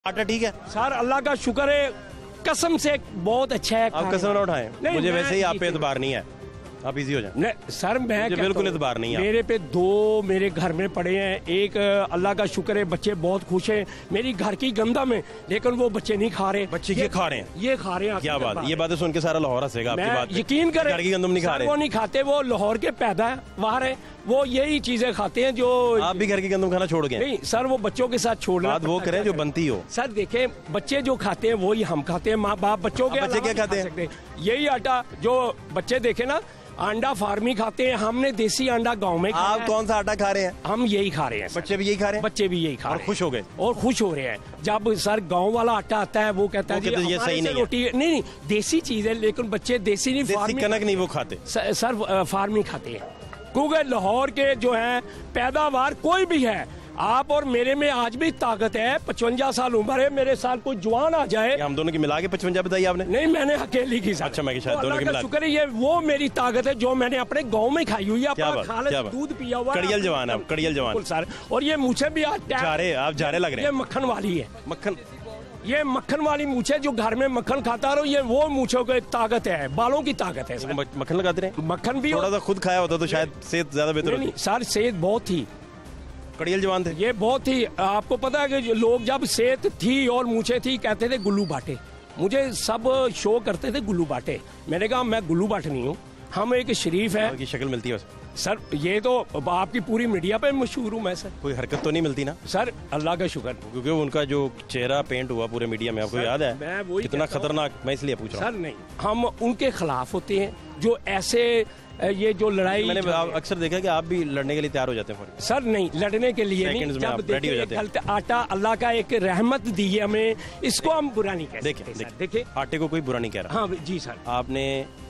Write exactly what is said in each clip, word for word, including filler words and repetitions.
आटा ठीक है सर, अल्लाह का शुक्र है, कसम से बहुत अच्छा है। आप कसम ना उठाएं, मुझे वैसे ही आप पे एतबार नहीं है, आप इजी हो जाए। नहीं सर, मैं बिल्कुल एतबार नहीं है। मेरे पे दो मेरे घर में पड़े हैं, एक अल्लाह का शुक्र है बच्चे बहुत खुश हैं मेरी घर की गंदा में, लेकिन वो बच्चे नहीं खा रहे। बच्चे ये खा रहे हैं, ये खा रहे हैं। क्या बात, ये बातें सुन के सारा लाहौर हंसेगा आपकी बात। यकीन करें, घर की गंदम नहीं खा रहे, वो नहीं खाते, वो लाहौर के पैदा बाहर है, वो यही चीजें खाते हैं जो आप भी घर की गंदम खाना छोड़ गए। नहीं सर, वो बच्चों के साथ छोड़ना बात वो करें जो बनती हो। सर देखें, बच्चे जो खाते हैं वही हम खाते हैं, माँ बाप बच्चों के बच्चे क्या खाते हैं? यही आटा जो बच्चे देखे ना, अंडा फार्मी खाते हैं, हमने देसी अंडा गांव में खाया। आप कौन सा आटा खा रहे हैं? हम यही खा रहे हैं। बच्चे भी यही खा रहे हैं? बच्चे भी यही खा रहे हैं और खुश हो गए और खुश हो रहे हैं। जब सर गांव वाला आटा आता है वो कहता है ये सही नहीं रोटी नहीं नहीं देसी चीज है, लेकिन बच्चे देसी नहीं, देसी कनक नहीं वो खाते सर, फार्मी खाते हैं। क्योंकि लाहौर के जो है पैदावार कोई भी है, आप और मेरे में आज भी ताकत है। पचवंजा साल उम्र है, मेरे साल कोई जवान आ जाए। हम दोनों की मिला के पचवंजा बताई आपने? नहीं, मैंने अकेली की। अच्छा, मैं शायद दोनों की मिला। शुक्र है, ये वो मेरी ताकत है जो मैंने अपने गांव में खाई हुई है, अपना खाले दूध पिया हुआ। कड़ियल जवान है, कड़ियल जवान सर। और ये मुझे भी आज झारे, आप झारे लग रहे हैं। ये मक्खन वाली है, मक्खन, ये मक्खन वाली मूछे जो घर में मक्खन खाता रहो, ये वो मूछों की ताकत है, बालों की ताकत है। मक्खन लगाते रहे, मक्खन भी थोड़ा सा खुद खाया होता तो शायद सेहत ज्यादा बेहतर होती। सर सेहत बहुत थी, कड़ियल जवान थे ये बहुत ही। आपको पता है कि लोग जब सेहत थी और मूछे थी कहते थे गुल्लू बाटे, मुझे सब शो करते थे गुल्लू बाटे। मैंने कहा मैं गुल्लू बाट नहीं हूँ, हम एक शरीफ है। की शक्ल मिलती है सर, ये तो आपकी पूरी मीडिया पे मशहूर हूँ मैं सर। कोई हरकत तो नहीं मिलती ना सर? अल्लाह का शुक्र, क्योंकि उनका जो चेहरा पेंट हुआ पूरे मीडिया में, आपको याद है? मैं वही कितना खतरनाक, मैं इसलिए पूछ रहा हूँ। सर नहीं, हम उनके खिलाफ होते हैं जो ऐसे ये जो लड़ाई। मैंने अक्सर देखा कि आप भी लड़ने के लिए तैयार हो जाते हैं। सर नहीं, लड़ने के लिए नहीं, जब देखिए आटा अल्लाह का एक रहमत दी है हमें, इसको हम बुरा नहीं कहते। देखिए देखिए, आटे को कोई बुरा नहीं कह रहा। हाँ जी सर। आपने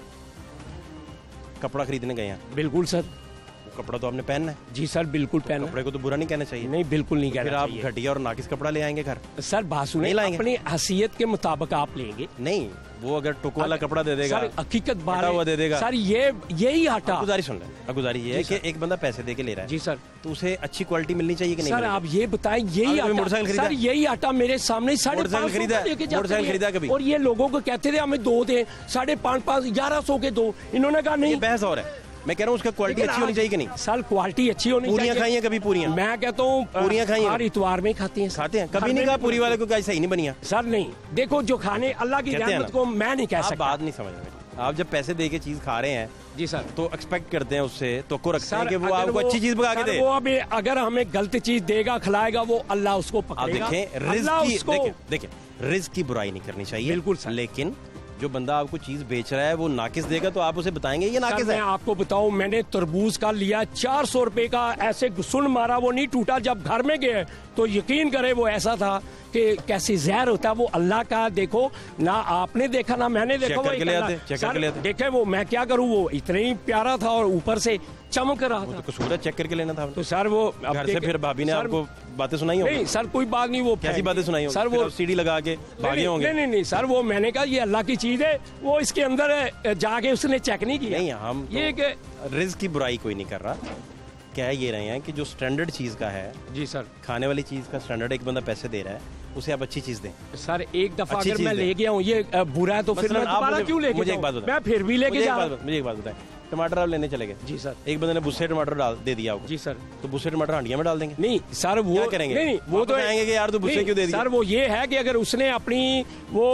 कपड़ा खरीदने गए हैं? बिल्कुल सर। कपड़ा तो आपने पहनना है। जी सर, बिल्कुल पहनना। कपड़े को तो बुरा नहीं कहना चाहिए। नहीं, बिल्कुल नहीं कहना चाहिए। फिर आप घटिया और नाकिस कपड़ा ले आएंगे घर? सर बात सुनिए, अपनी हैसियत के मुताबिक आप लेंगे। नहीं, वो अगर टुक वाला कपड़ा दे देगा, सर हकीकत बात हुआ दे देगा सर, ये यही आटा। गुजारिश सुन ले, गुजारिश ये है कि एक बंदा पैसे दे के ले रहा है जी सर, तो उसे अच्छी क्वालिटी मिलनी चाहिए कि नहीं? सर आप ये बताएं, यही आटा सर, यही आटा मेरे सामने साढ़े पाँच सौ मोटरसाइकिल खरीदा कभी? और ये लोगों को कहते थे हमें दो दे, साढ़े पाँच पाँच ग्यारह सौ के दो, इन्होंने कहा नहीं। बहस और है, मैं कह रहा हूँ उसका क्वालिटी अच्छी होनी चाहिए कि नहीं? सर क्वालिटी अच्छी होनी चाहिए। पूरियां खाई हैं कभी? पूरियां मैं कहता हूँ पूरियां खाई हैं, हर इतवार में खाते हैं। खाते हैं, कभी नहीं कहा पूरी वाले को सही नहीं बनिया? सर नहीं, देखो जो खाने अल्लाह की रहमत को मैं नहीं कह सकता। बात नहीं समझ रहे आप, जब पैसे दे के चीज खा रहे हैं जी सर, तो एक्सपेक्ट करते हैं उससे, तो को रखते हैं कि वो आपको अच्छी चीज पका के दे। वो अभी अगर हमें गलत चीज देगा खिलाएगा, वो अल्लाह उसको पकड़ेगा। आप देखें, रिज़्क की देखें देखें रिज़्क की बुराई नहीं करनी चाहिए, बिल्कुल सर। लेकिन जो बंदा आपको चीज बेच रहा है वो नाकिस देगा तो आप उसे बताएंगे ये नाकिस है। मैं आपको बताऊं, मैंने तरबूज का लिया चार सौ रुपए का, ऐसे घुसन मारा वो नहीं टूटा। जब घर में गए तो यकीन करे वो ऐसा था कि कैसी जहर होता है वो अल्लाह का। देखो ना, आपने देखा ना मैंने देखा, वो देखे वो मैं क्या करूँ, वो इतना ही प्यारा था और ऊपर से चमक रहा था। तो कसूर है, चेक करके लेना था। तो सर वो घर से फिर भाभी ने आपको बातें सुनाई होंगी? नहीं सर, कोई बात नहीं। वो कैसी बातें सुनाई होंगी? सर वो सीढ़ी लगा के भागे होंगे? नहीं नहीं नहीं सर, वो मैंने कहा ये अल्लाह की चीज है, वो इसके अंदर जाके उसने चेक नहीं किया। नहीं, हम ये रिज़्क की बुराई कोई नहीं कर रहा, कह ये रहे हैं कि जो स्टैंडर्ड चीज का है जी सर, खाने वाली चीज का स्टैंडर्ड, एक बंदा पैसे दे रहा है उसे आप अच्छी चीज दें। सर एक दफा अगर मैं ले गया हूँ ये बुरा है तो फिर मैं दोबारा क्यों लेके मुझे एक बात बताएं, मैं फिर भी लेके जा रहा हूं। मुझे एक बात बताएं, टमाटर आप लेने चले गए जी सर, एक बंदे ने बुस्से टमाटर डाल दे दिया आपको जी सर, तो बुस्से टमाटर हांडिया में डाल देंगे? नहीं सर, वो क्या करेंगे? नहीं, वो तो कहेंगे कि यार तू बुस्से क्यों दे दिया? सर वो ये है कि अगर उसने अपनी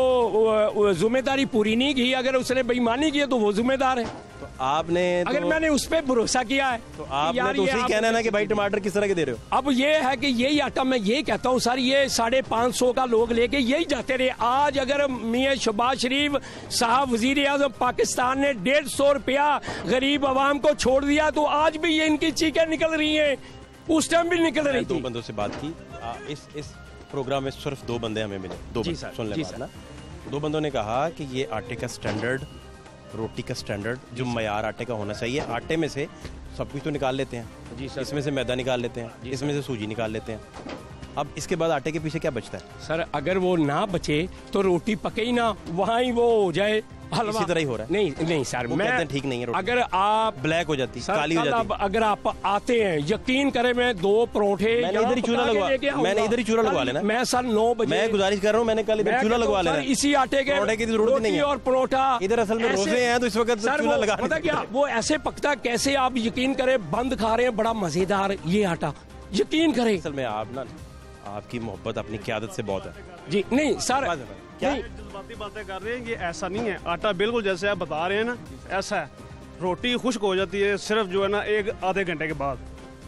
वो जिम्मेदारी पूरी नहीं की, अगर उसने बेईमानी की तो वो जिम्मेदार है। तो आपने तो, अगर मैंने उस पर भरोसा किया है तो आपने तो उसी कहना है ना कि भाई टमाटर किस तरह के दे रहे हो। अब ये है कि यही आटा, मैं ये कहता हूँ सर, ये साढ़े पाँच सौ का लोग लेके यही जाते रहे। आज अगर मियाँ शहबाज शरीफ साहब वजीर आजम पाकिस्तान ने डेढ़ सौ रुपया गरीब आवाम को छोड़ दिया तो आज भी ये इनकी चीखें निकल रही हैं, उस टाइम भी निकल रही थी। दो बंदों से बात की, आ, इस इस प्रोग्राम में सिर्फ दो बंदे हमें मिले, दो बंदे, सुन ले बात ना। दो बंदों ने कहा कि ये आटे का स्टैंडर्ड, रोटी का स्टैंडर्ड, जो मयार आटे का होना चाहिए, आटे में से सब कुछ तो निकाल लेते हैं जी सर, इसमें से मैदा निकाल लेते हैं, इसमें से सूजी निकाल लेते हैं, अब इसके बाद आटे के पीछे क्या बचता है? सर अगर वो ना बचे तो रोटी पके ही ना, वहाँ ही वो हो जाए हलवा। इसी तरह ही हो रहा है। नहीं नहीं सर, मैं कहते हैं ठीक नहीं है रोटी। अगर आप ब्लैक हो जाती, सर, काली हो जाती। अब अगर आप आते हैं, यकीन करें मैं दो परोठे मैंने इधर ही चूल्हा लगवा मैंने इधर ही चूल्हा लगवा लेना। मैं सर नौ बजे मैं गुजारिश कर रहा हूँ, मैंने कल इधर चूल्हा लगवा लेना। इसी आटे के परोठे की जरूरत नहीं है। और परोठा इधर असल में रोजे हैं तो इस वक्त चूल्हा लगा पता क्या वो ऐसे पकता कैसे, आप यकीन करें बंद खा रहे हैं, बड़ा मजेदार ये आटा, यकीन करें। असल में आप ना, आपकी मोहब्बत अपनी क़यादत से बहुत है जी। नहीं सर क्या जज्बाती बातें कर रहे हैं, ये ऐसा नहीं है। आटा बिल्कुल जैसे आप बता रहे हैं ना ऐसा है। रोटी खुश्क हो जाती है सिर्फ जो है ना एक आधे घंटे के बाद।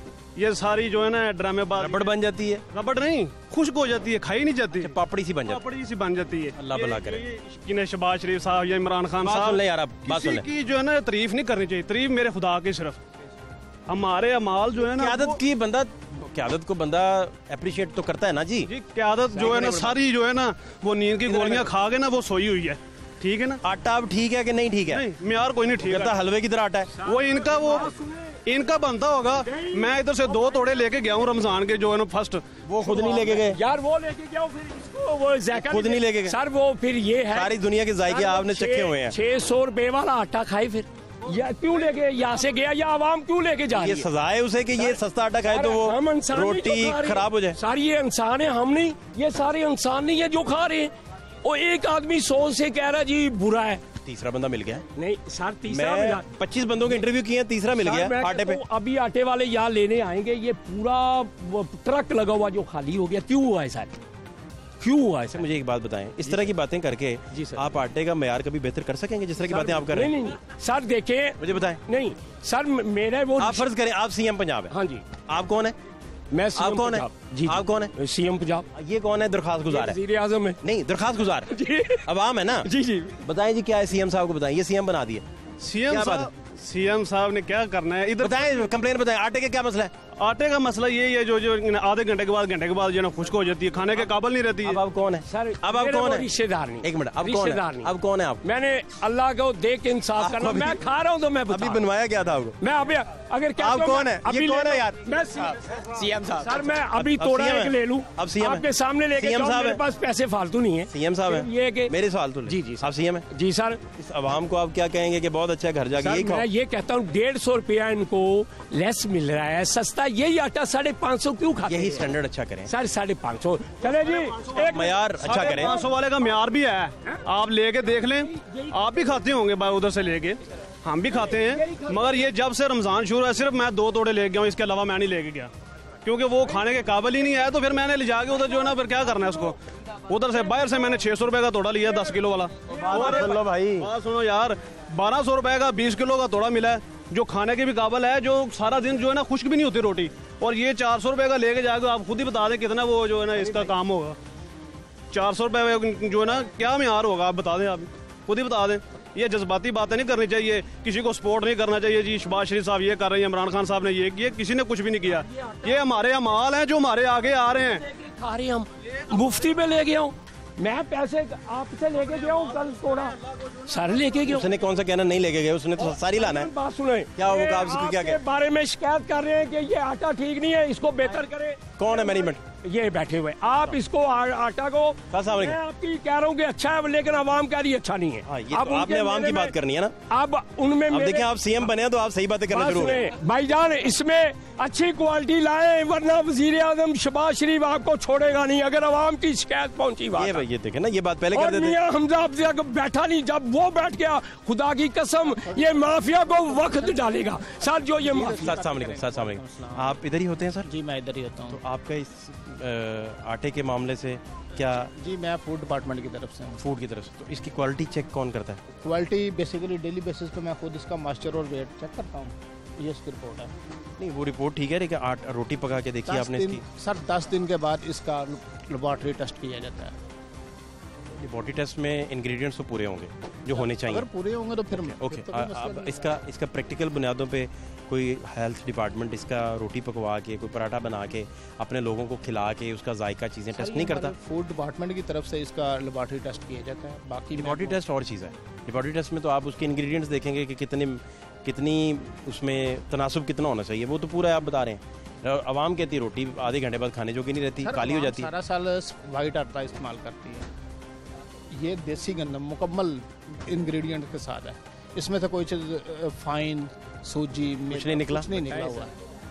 ये सारी जो है ना ड्रामेबाज रबड़ बन जाती है। रबड़ नहीं, खुश्क हो जाती है, खाई नहीं जाती, पापड़ी सी बन जाती है। पापड़ी सी बन जाती है। अल्लाह भला करे। कि शहबाज शरीफ साहब या इमरान खान साहब ले यार, बात सुन ले। की जो है ना तारीफ नहीं करनी चाहिए, तारीफ मेरे खुदा की सिर्फ। हमारे अमाल जो है ना क़यादत की बंदा क़यादत को बंदा अप्रिशिएट तो करता है ना जी। जी क़यादत जो है ना सारी जो है ना वो नींद की गोलियां खा के ना वो सोई हुई है, ठीक है ना। आटा अब ठीक है कि नहीं ठीक है? नहीं, म्यार कोई नहीं ठीक है। हलवे की तरह आटा है वो, इनका वो इनका बनता होगा। मैं इधर से दो तोड़े लेके गया हूँ रमजान के जो है ना फर्स्ट, वो खुद नहीं लेके गए यार, वो लेके गया फिर इसको वो जायका खुद नहीं लेके गए सर। वो फिर ये है सारी दुनिया के जायके आपने चखे हुए हैं। छह सौ रुपए वाला आटा खाए फिर या क्यों लेके यहाँ से गया, या आवाम क्यों लेके जा रही है? ये सजा है उसे कि ये सस्ता आटा खाए तो वो रोटी खराब हो जाए। सारी ये इंसान है, हम नहीं, ये सारे इंसान नहीं है जो खा रहे हैं। और एक आदमी सौ से कह रहा जी बुरा है। तीसरा बंदा मिल गया। नहीं सर, तीसरा मैं पच्चीस बंदों के इंटरव्यू किए, तीसरा मिल गया आटे पे। अभी आटे वाले यहाँ लेने आएंगे, ये पूरा ट्रक लगा हुआ जो खाली हो गया, क्यों हुआ है सर? क्यों हुआ है? मुझे एक बात बताएं, इस तरह की बातें करके जी सर, आप आटे का मयार कभी बेहतर कर सकेंगे जिस तरह की बातें आप कर रहे हैं? नहीं नहीं सर, देखें मुझे बताएं। नहीं सर, मेरे वो आप फर्ज करें आप सीएम पंजाब है। हाँ जी। आप कौन है? मैं आप कौन है? जी आप कौन है? सीएम पंजाब। ये कौन है? दरखास्त गुजार है। वज़ीर आज़म है। नहीं, दरखास्त गुजार जी। अवाम है ना। जी जी बताएं जी क्या है? सीएम साहब को बताएं, ये सीएम बना दिए। सीएम साहब सीएम साहब ने क्या करना है इधर? बताएं, कंप्लेन बताएं, आटे का क्या मसला है? आटे का मसला यही है जो जो आधे घंटे के बाद घंटे के बाद जो ना खुश्क हो जाती है, खाने के काबिल नहीं रहती है। अब आप कौन है सर? अब आप कौन है? रिश्तेदार नहीं। एक मिनट, अब कौन है? अब कौन है आप? मैंने अल्लाह को देख के इंसाफ करना। मैं खा रहा हूँ तो मैं अभी बनवाया क्या था आपको? मैं अभी अगर क्या आप कौन है? ये कौन है यार? मैं सीएम साहब। सर मैं अभी तोड़ा एक ले लूं, अब सीएम आपके सामने लेके सीएम साहब मेरे पास पैसे फालतू नहीं है। सीएम साहब है ये कि मेरे फालतू। जी जी आप सीएम है। जी सर। इस अवाम को आप क्या कहेंगे कि बहुत अच्छा घर जाके यही खाओ? मैं ये कहता हूँ डेढ़ सौ रुपया इनको लेस मिल रहा है, सस्ता। यही आटा साढ़े पाँच सौ क्यों खाते? यही स्टैंडर्ड अच्छा करें सर, साढ़े पाँच सौ चले जी, एक मयार अच्छा करें। पाँच सौ वाले का म्यार भी है, आप लेके देख लें। आप भी खाते होंगे भाई उधर से लेके, हम भी खाते हैं, मगर ये जब से रमजान शुरू है सिर्फ मैं दो तोड़े लेके गया हूँ, इसके अलावा मैं नहीं लेके गया, क्योंकि वो खाने के काबिल ही नहीं है। तो फिर मैंने ले जाके उधर जो है ना फिर क्या करना है उसको। उधर से बाहर से मैंने छह सौ रुपए का तोड़ा लिया, दस किलो वाला। और भाई बात सुनो यार, बारह सौ रुपए का बीस किलो का तोड़ा मिला है जो खाने के भी काबिल है, जो सारा दिन जो है ना खुश्क भी नहीं होती रोटी। और ये चार सौ रुपए का लेके जाएगा, आप खुद ही बता दें कितना वो जो है ना इसका काम होगा। चार सौ रुपए जो है ना क्या म्यार होगा, आप बता दें, आप खुद ही बता दें। ये जज्बाती बातें नहीं करनी चाहिए, किसी को सपोर्ट नहीं करना चाहिए जी शहबाज शरीफ साहब ये कर रहे हैं, इमरान खान साहब ने ये किया, किसी ने कुछ भी नहीं किया। ये हमारे अमाल हैं जो हमारे आगे आ रहे हैं। खा रहे हम मुफ्ती में ले गया हूँ, मैं पैसे आपसे लेके गया हूँ कल थोड़ा सर लेके गया। उसने कौन सा कहना नहीं लेके गए, उसने तो सारी लाना है। बात सुने, क्या होगा आपसे क्या के बारे में शिकायत कर रहे हैं कि ये आटा ठीक नहीं है, इसको बेहतर करे। कौन है मैनेजमेंट? ये बैठे हुए आप इसको आ, आटा को मैं आपकी कह रहा हूँ कि अच्छा है, लेकिन आवाम कह रही अच्छा नहीं है। हाँ, ये तो आपने आवाम की बात करनी है ना। अब उनमें अब देखिए आप सीएम बने हैं तो आप सही बातें करना शुरू करें। भाईजान इसमें अच्छी क्वालिटी लाए, वरना वजीर आजम शहबाज शरीफ आपको छोड़ेगा नहीं अगर आवाम की शिकायत पहुंची। बात ये, ये देखे ना, ये बात पहले कर देते हैं। हमजा अब्दी बैठा नहीं, जब वो बैठ गया खुदा की कसम ये माफिया को वक्त डालेगा सर। जो ये आप इधर ही होते हैं सर? जी मैं इधर ही होता हूँ। तो आपका इस आटे के मामले से क्या? जी मैं फूड डिपार्टमेंट की तरफ से हूँ। फूड की तरफ से। तो इसकी क्वालिटी चेक कौन करता है? क्वालिटी बेसिकली डेली बेसिस पे मैं खुद इसका मॉइस्चर और वेट चेक करता हूँ, ये इसकी रिपोर्ट है। नहीं वो रिपोर्ट ठीक है, लेकिन आट रोटी पका के देखिए आपने इसकी? सर दस दिन के बाद इसका लेबॉर्ट्री टेस्ट किया जाता है। लेबॉर्ट्री टेस्ट में इंग्रेडिएंट्स तो पूरे होंगे जो होने चाहिए? अगर पूरे होंगे तो फिर ओके। अब इसका इसका प्रैक्टिकल बुनियादों पे कोई हेल्थ डिपार्टमेंट इसका रोटी पकवा के, कोई पराठा बना के अपने लोगों को खिला के उसका जायका चीज़ें टेस्ट नहीं करता? फूड डिपार्टमेंट की तरफ से इसका लेबॉर्ट्री टेस्ट किया जाता है। बाकी लेबॉर्ट्री टेस्ट और चीज़ है। लेबॉर्ट्री टेस्ट में तो आप उसके इंग्रेडिएंट्स देखेंगे कि कितने कितनी उसमें तनासुब कितना होना चाहिए, वो तो पूरा आप बता रहे हैं। और आवाम कहती है रोटी आधे घंटे बाद खाने जो कि नहीं रहती, काली हो जाती है। सारा साल वाइट आटा इस्तेमाल करती है। ये देसी गंदम मुकम्मल इंग्रेडिएंट के साथ है, इसमें तो कोई चीज़ फाइन सूजी कुछ नहीं निकला, कुछ नहीं निकला हुआ।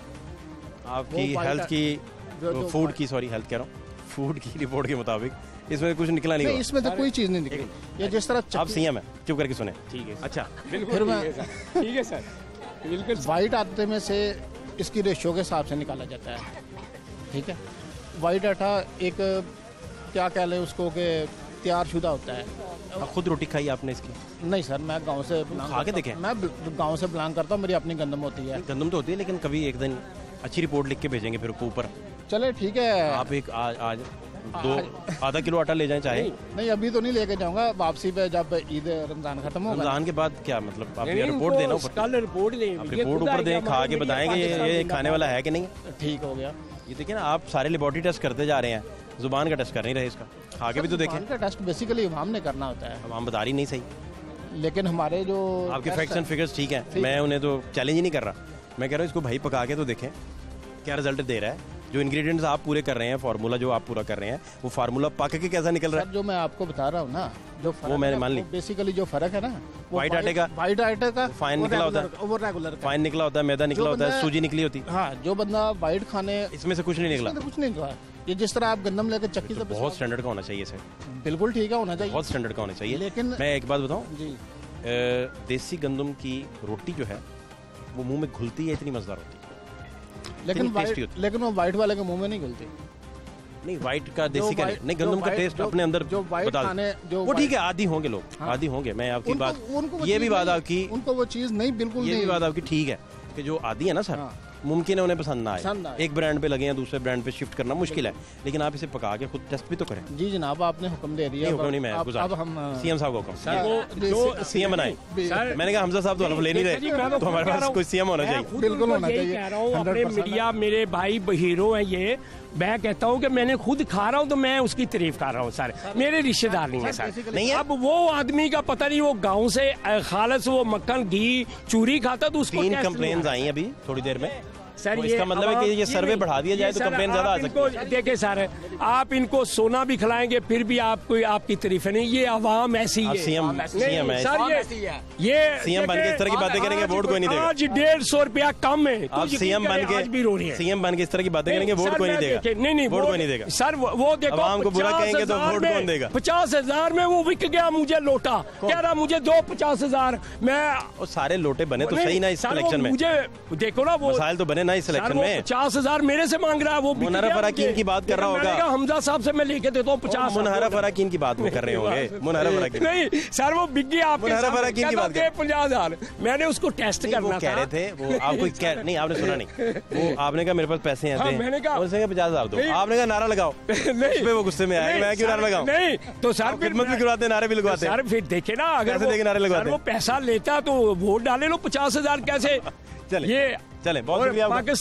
आपकी हेल्थ की फूड की सॉरी हेल्थ कह रहा हूँ फूड की रिपोर्ट के मुताबिक इसमें कुछ निकला नहीं, नहीं इसमें तो कोई चीज़ नहीं निकली। ये जिस तरह आप सीएम है, चुप करके सुने। ठीक है, अच्छा फिर मैं ठीक है सर, बिल्कुल। वाइट आटे में से इसकी रेशो के हिसाब से निकाला जाता है, ठीक है। वाइट आटा एक क्या कह लें उसको कि तैयार शुदा होता है। खुद रोटी खाई आपने इसकी? नहीं सर, मैं गांव से खा के देखें। मैं गांव से बिलोंग करता हूँ, मेरी अपनी गंदम होती है। गंदम तो होती है, लेकिन कभी एक दिन अच्छी रिपोर्ट लिख के भेजेंगे फिर ऊपर। चले ठीक है, आप एक आज आज दो आधा किलो आटा ले जाएं चाहे। नहीं, नहीं अभी तो नहीं लेके जाऊंगा, वापसी पे जब ईद रमजान खत्म होगा। रमजान के बाद क्या मतलब आप ये रिपोर्ट देना ऊपर, कल रिपोर्ट दें, आप रिपोर्ट ऊपर दें, खा के बताएंगे ये ये खाने वाला है कि नहीं। ठीक हो गया। ये देखिए ना, आप सारे लेबोरेटरी टेस्ट करते जा रहे हैं, जुबान का टेस्ट कर नहीं रहे इसका, खा के भी तो देखें। का टेस्ट बेसिकली अवाम ने करना होता है, हम बता रही नहीं सही। लेकिन हमारे जो आपके फैक्ट्स एंड फिगर्स ठीक है, मैं उन्हें तो चैलेंज ही नहीं कर रहा। मैं कह रहा हूँ इसको भाई पका के तो देखें क्या रिजल्ट दे रहा है। जो इंग्रेडिएंट्स आप पूरे कर रहे हैं, फार्मूला जो आप पूरा कर रहे हैं, वो फार्मूला पक के कैसा निकल रहा है? जो मैं आपको बता रहा हूँ ना, जो वो मैंने मान ली। बेसिकली जो फर्क है ना, व्हाइट आटे का, व्हाइट आटे का फाइन निकला होता है, वो रेगुलर फाइन निकला होता है, मैदा निकला होता है, सूजी निकली होती है। हाँ, जो बंदा व्हाइट खाने, इसमें से कुछ नहीं निकला, कुछ नहीं निकला। ये जिस तरह आप गंदम लेकर चक्की से, बहुत स्टैंडर्ड का होना चाहिए सर, बिल्कुल ठीक है, होना चाहिए, बहुत स्टैंडर्ड का होना चाहिए। लेकिन मैं एक बात बताऊं जी, देसी गंदम की रोटी जो है वो मुंह में घुलती है, इतनी मजेदार होती है। लेकिन वाइट, लेकिन वो व्हाइट वाले के मुंह में नहीं घुलती। नहीं, व्हाइट का देसी का नहीं, गंदम का टेस्ट अपने अंदर जो व्हाइट खाने, जो वो ठीक है, आदी होंगे लोग, आदी होंगे। मैं आपकी बात, ये भी बात आपकी, उनको वो चीज नहीं, बिल्कुल ये भी बात आपकी ठीक है कि जो आदी है ना सर, मुमकिन है उन्हें पसंद ना आए, एक ब्रांड पे लगे हैं, दूसरे ब्रांड पे शिफ्ट करना मुश्किल है, लेकिन आप इसे पका के खुद टेस्ट भी तो करें। जी जनाब, आपने हुक्म दे दिया। हुक्म नहीं, मैं अब हम सीएम साहब को हुक्म, जो सीएम बनाए। मैंने कहा हमजा साहब तो हल्फ ले नहीं रहे, तो हमारे पास कोई सीएम होना चाहिए। बिल्कुल होना चाहिए। कह रहा हूँ अपने मीडिया, मेरे भाई हीरो हैं ये, मैं कहता हूँ कि मैंने खुद खा रहा हूँ तो मैं उसकी तारीफ कर रहा हूँ सर, मेरे रिश्तेदार नहीं है सर, नहीं है। अब वो आदमी का पता नहीं, वो गांव से खालस वो मक्खन घी चूरी खाता, तो उसको तीन कंप्लेंट्स आई अभी थोड़ी देर में सर। इसका मतलब है कि ये सर्वे बढ़ा दिया जाए तो कंप्लेन ज्यादा आ सकती है। देखिए सर, आप इनको सोना भी खिलाएंगे फिर भी आपको आपकी तारीफें नहीं, ये आवाम ऐसी है। सीएम सीएम है सर, ये ये सीएम बन के इस तरह की बातें करेंगे वोट कोई नहीं देगा। आज डेढ़ सौ रुपया कम है, आप सीएम बन के सीएम बन के इस तरह की बातें करेंगे वोट कोई नहीं देगा। नहीं नहीं, वोट कोई नहीं देगा सर। वो देखो, आवाम को बुरा कहेंगे तो वोट कौन देगा? पचास हजार में वो बिक गया, मुझे लोटा कह रहा मुझे दो पचास हजार। मैं सारे लोटे बने तो सही ना इस इलेक्शन में, मुझे देखो ना वो मसाइल तो बने ना इस इलेक्शन में। पचास हजार मेरे से मांग रहा है, वो मुनहरा फराकीन की बात कर रहा होगा। हमजा साहब से मैं लेके देता हूँ पचास। मुनहरा फराकीन की बात वो कर रहे होंगे। मुनहरा फराकीन नहीं सर, वो बिक गया आपके मुनहरा फराकीन की बात कर पचास हजार। मैंने उसको टेस्ट करना था, कह रहे थे वो आपको कह नहीं, आपने सुना नहीं, वो आपने कहा मेरे पास पैसे हैं, मैंने कहा उनसे पचास हजार दो, आपने कहा नारा लगाओ, नहीं वो गुस्से में आया, मैं क्यों नारा लगाऊं? नहीं तो सर खिदमत भी करवाते, नारे भी लगवाते सर। फिर देखे ना, अगर देखे नारे लगवाते, वो पैसा लेता तो वोट डाले लो पचास हजार कैसे? चले ये चले, बहुत शुक्रिया।